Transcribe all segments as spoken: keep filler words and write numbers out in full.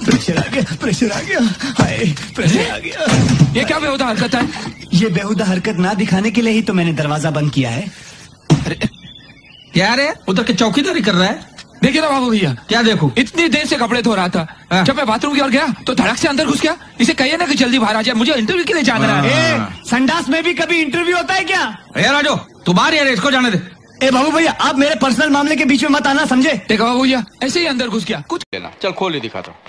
Pressure आ गया, pressure आ गया, high pressure आ गया। ये क्या बेहुदा हरकत है? ये बेहुदा हरकत ना दिखाने के लिए ही तो मैंने दरवाजा बंद किया है। अरे क्या रे, उधर के चौकीदारी कर रहा है? देखिए ना बाबू भैया। क्या देखो? इतनी देर से कपड़े धो रहा था, हाँ। जब मैं बाथरूम की ओर गया तो धड़क से अंदर घुस गया। इसे कहिए ना कि जल्दी बाहर आ जाए, मुझे इंटरव्यू के लिए जाना है। संडास में भी कभी इंटरव्यू होता है क्या? अरे राजू तू बाहर यार, इसको जाने दे। ए बाबू भैया, आप मेरे पर्सनल मामले के बीच में मत आना, समझे? देखा बाबू भैया, ऐसे ही अंदर घुस गया। कुछ लेना, चल खोल ही दिखाता हूँ।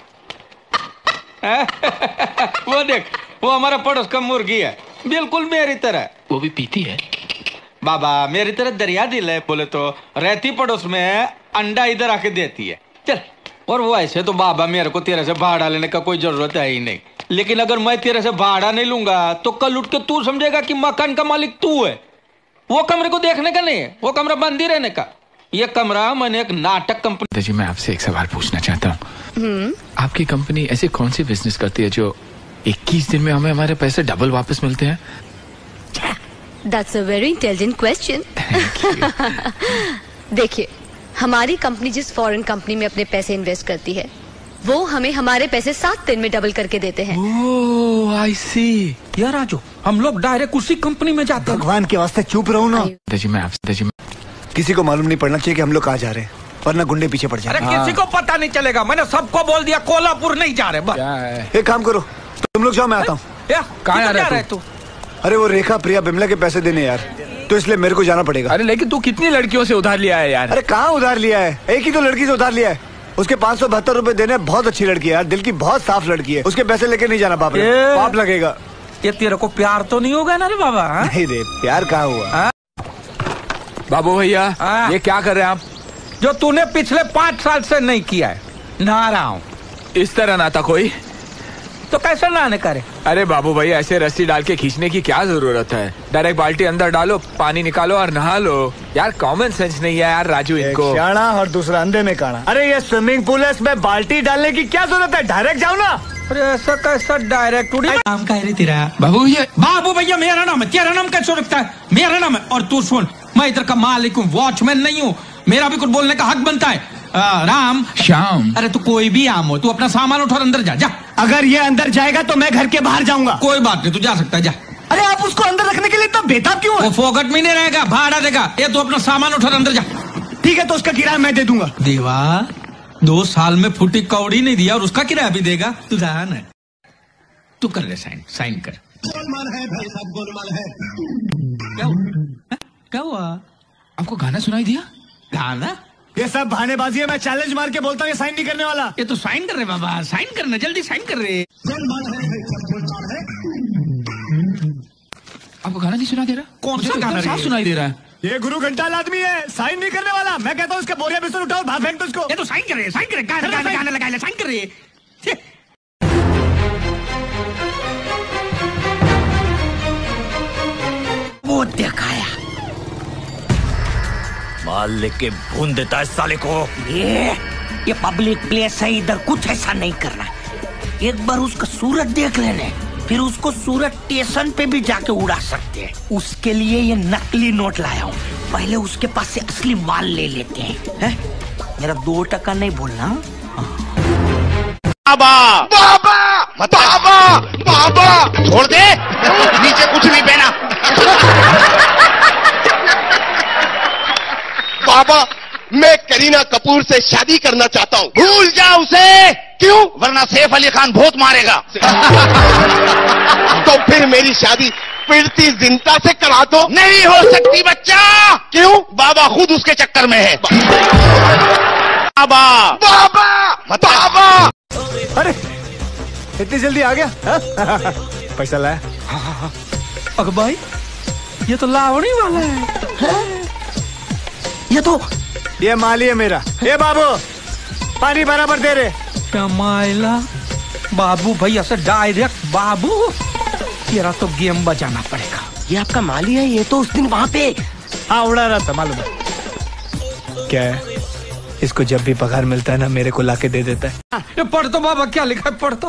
वो देख, वो हमारा पड़ोस का मुर्गी है, बिल्कुल मेरी तरह। वो भी पीती है बाबा, मेरी तरह दरिया दिल है। बोले तो रहती पड़ोस में, अंडा इधर आके देती है। चल, और वो ऐसे तो बाबा मेरे को तेरे से भाड़ा लेने का कोई जरूरत है ही नहीं, लेकिन अगर मैं तेरे से भाड़ा नहीं लूंगा तो कल उठ के तू समझेगा कि मकान का मालिक तू है। वो कमरे को देखने का नहीं है, वो कमरा बंद ही रहने का। ये कमरा मैंने एक नाटक कंपनी। जी मैं आपसे एक सवाल पूछना चाहता हूँ। आपकी कंपनी ऐसी कौन सी बिजनेस करती है जो इक्कीस दिन में हमें हमारे पैसे डबल वापस मिलते हैं? That's a very intelligent question. देखिए, हमारी कंपनी जिस फॉरेन कंपनी में अपने पैसे इन्वेस्ट करती है, वो हमें हमारे पैसे सात दिन में डबल करके देते हैं। ओह, I see. यार राजू, हम लोग डायरेक्ट उसी कंपनी में जाते हैं। भगवान के वास्ते चुप रहो ना। जी मैं आपसे जी किसी को मालूम नहीं पड़ना चाहिए कि हम लोग कहाँ जा रहे हैं, वरना गुंडे पीछे पड़ जाए। अरे किसी को पता नहीं चलेगा, मैंने सबको बोल दिया कोल्हापुर नहीं जा रहे। एक काम करो, तुम लोग जाओ, मैं आता हूँ। कहाँ जा रहे तू? अरे वो रेखा प्रिया बिमला के पैसे देने यार, तो इसलिए मेरे को जाना पड़ेगा। अरे लेकिन तू कितनी लड़कियों से उधार लिया है यार? अरे कहाँ उधार लिया है, एक ही तो लड़की से उधार लिया है। उसके पाँच सौ बहत्तर रूपए देने। बहुत अच्छी लड़की है यार, दिल की बहुत साफ लड़की है। उसके पैसे लेके नहीं जाना, बाप रे, पाप लगेगा। ये तेरे को प्यार तो नहीं होगा ना रे बाबा? हा? नहीं रे, प्यार कहाँ हुआ? हा? बाबू भैया, ये क्या कर रहे हैं आप? जो तूने पिछले पाँच साल से नहीं किया है, नहा रहा हूँ। इस तरह नहाता कोई तो कैसे नहाने करे? अरे बाबू भैया, ऐसे रस्सी डाल के खींचने की क्या जरूरत है? डायरेक्ट बाल्टी अंदर डालो, पानी निकालो और नहा लो। यार कॉमन सेंस नहीं है यार राजू इनको। एक शाना और दूसरा अंधे में काना। अरे ये स्विमिंग पूल है, इसमें बाल्टी डालने की क्या जरूरत है? डायरेक्ट जाओ ना। अरे ऐसा कैसा डायरेक्ट? नाम का है तेरा? बाबू भैया, बाबू भैया मेरा नाम है, तेरा नाम कैसे रखता है? मेरा नाम है। और तू सुन, मैं इधर का मालिक हूँ, वॉचमैन नहीं हूँ। मेरा भी कुछ बोलने का हक बनता है। आ, राम श्याम, अरे तू कोई भी आम हो, तू अपना सामान उठा अंदर जा। जा, अगर ये अंदर जाएगा तो मैं घर के बाहर जाऊंगा। कोई बात नहीं, तू जा सकता है, जा। अरे आप उसको अंदर रखने के लिए इतना बेताब क्यों है? वो फोकट में नहीं रहेगा, भाड़ा देगा। ये तू अपना सामान उठा अंदर जा। ठीक है, तो उसका किराया मैं दे दूंगा। देवा, दो साल में फुटी कौड़ी नहीं दिया और उसका किराया भी देगा? तू ध्यान है, तू कर ले साइन, साइन कर। गोलमाल है भाई साहब, गोलमाल है। क्या हुआ? क्या हुआ? आपको गाना सुनाई दिया? गाना? ये सब बहानेबाजी है, मैं चैलेंज मार के बोलता हूँ ये साइन नहीं करने वाला। ये तो साइन कर रहे बाबा, साइन करना, जल्दी साइन कर रहे। आपको गाना नहीं सुना दे रहा? कौन सा गाना? साफ सुनाई दे रहा है। ये गुरु घंटाल आदमी है, साइन नहीं करने वाला। मैं कहता हूँ इसका बोरिया बिस्तर उठाओ, बाहर फेंक दो इसको। ये तो साइन कर रहे, साइन कर रहे, गाना गाना गाना लगा ले, साइन कर रहे। वो दिखाया माल लेके भून देता है साले को। ये ये पब्लिक प्लेस है, इधर कुछ ऐसा नहीं करना। एक बार उसका सूरत देख लेने, फिर उसको सूरत स्टेशन पे भी जाके उड़ा सकते हैं। उसके लिए ये नकली नोट लाया हूँ, पहले उसके पास से असली माल ले लेते हैं। है? मेरा दो टका नहीं बोलना। बाबा बाबा बाबा बाबा छोड़ दे, नीचे कुछ नहीं पहना। बाबा, मैं करीना कपूर से शादी करना चाहता हूँ। भूल जा उसे। क्यों? वरना सैफ अली खान बहुत मारेगा। तो फिर मेरी शादी प्रीति जिंटा से करा दो। नहीं हो सकती बच्चा। क्यों? बाबा खुद उसके चक्कर में है। बाबा बाबा बाबा। अरे इतनी जल्दी आ गया? पैसा लाया? अगर भाई, ये तो लावणी वाला है। ये तो ये माली है मेरा। ये बाबू, पानी बराबर दे रहे। माइला बाबू भैया से डायरेक्ट बाबू, तेरा तो गेम बजाना पड़ेगा। ये आपका माली है, ये तो उस दिन वहाँ पे हाँ उड़ा रहा था, मालूम है। क्या है, इसको जब भी पगार मिलता है ना मेरे को लाके दे देता है। ये पढ़ तो बाबा, क्या लिखा है? पढ़ तो।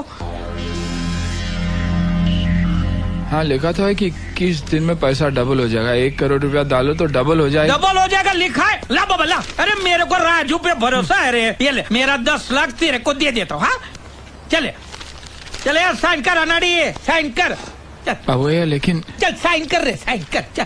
हाँ लिखा था कि किस दिन में पैसा डबल हो जाएगा। एक करोड़ रुपया डालो तो डबल हो जाएगा। डबल हो जाएगा लिखा है। ला बाबा ला। अरे मेरे को राजू पे भरोसा है रे। ये ले, मेरा दस लाख तेरे को दे देता हूँ। हाँ चले चले यार, साइन कर अनाड़ी, साइन कर। चल बाबू भैया लेकिन चल साइन कर रे, साइन कर चल।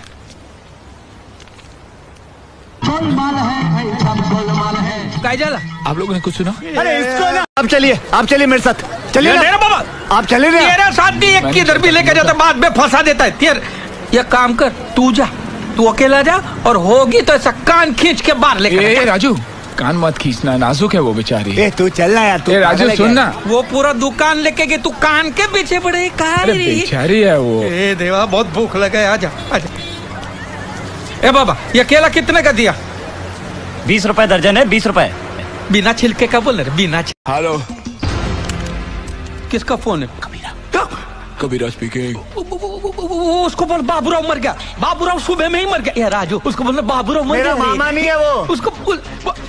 क्या चला? आप लोगों ने कुछ सुना? अरे इसको ना, आप चलिए, आप चलिए मेरे साथ, चलिए ना बाबा, आप चलिए ना। तेरे साथ भी एक किधर भी लेके जाता, बाद में फंसा देता है। तेर ये काम कर, तू जा, तू अकेला जा, और होगी तो ऐसा कान खींच के बाहर लेकर। राजू कान मत खींचना, नाजुक है वो बेचारी। ए तू चलना यार, तू राजू सुनना, वो पूरा दुकान लेके गई, तू कान के पीछे पड़े। कहा बेचारी है वो। ए देवा, बहुत भूख लगा, आजा आजा। ए बाबा, ये केला कितने का दिया? बीस रुपए दर्जन है, बीस रुपए। बिना छिलके का बोल रहे, बिना छिलके। हेलो, किसका फोन है? कबीरा। कबीरा स्पीकिंग। उसको बोल बाबूराव मर गया, बाबूराव सुबह में ही मर गया। यार राजू, उसको बोलना बाबूराव मर गया। मेरा मामा नहीं है वो, उसको बोल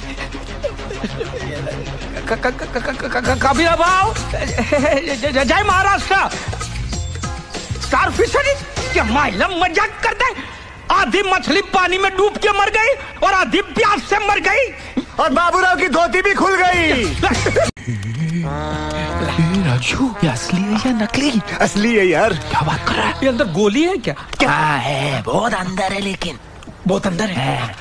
कबीरा भाव, जय महाराष्ट्र। स्टार फिशरी, क्या माइला मजाक करता है? आधी मछली पानी में डूब के मर गई और आधी प्यास से मर गई, और बाबूराव की धोती भी खुल गई। राजू, ये असली है या नकली? असली है यार। क्या बात कर रहा है? ये अंदर गोली है क्या? क्या है, बहुत अंदर है, लेकिन बहुत अंदर है।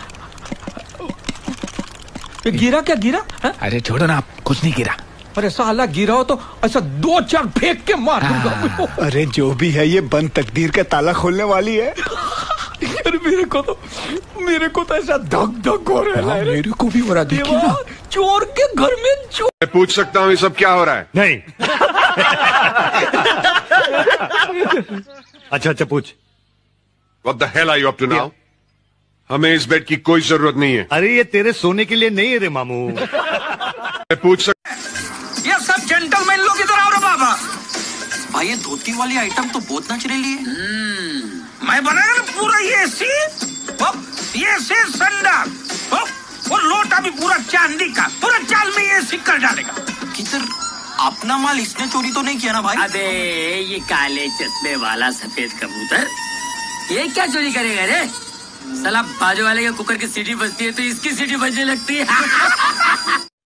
ये गिरा क्या गिरा है? अरे छोड़ो ना, कुछ नहीं गिरा। अरे साला गिरा हो तो ऐसा दो चार फेंक के मार दूंगा। अरे जो भी है, ये बंद तकदीर का ताला खोलने वाली है। अरे मेरे को तो मेरे को तो ऐसा धक धक हो रहा है। मेरे को भी हो रहा, देखिए ना। चोर के घर में चोर। मैं पूछ सकता हूँ ये सब क्या हो रहा है? नहीं। अच्छा अच्छा पूछ। What the hell are you up to now? हमें इस बेड की कोई जरूरत नहीं है। अरे ये तेरे सोने के लिए नहीं है रे मामू। मैं पूछ सकता ये सब जेंटलमैन लोग इधर आओ रे बाबा। भाई ये धोती वाली आइटम तो बहुत नेचुरली है। मैं बनाया ना पूरा ये सी, ये से संडा, और लोटा भी पूरा चांदी का, पूरा चाल में ये सी कर डालेगा। किधर अपना माल इसने चोरी तो नहीं किया ना भाई? अबे ये काले चश्मे वाला सफेद कबूतर ये क्या चोरी करेगा रे? साला बाजू वाले के कुकर की सीटी बजती है तो इसकी सीटी बजने लगती है।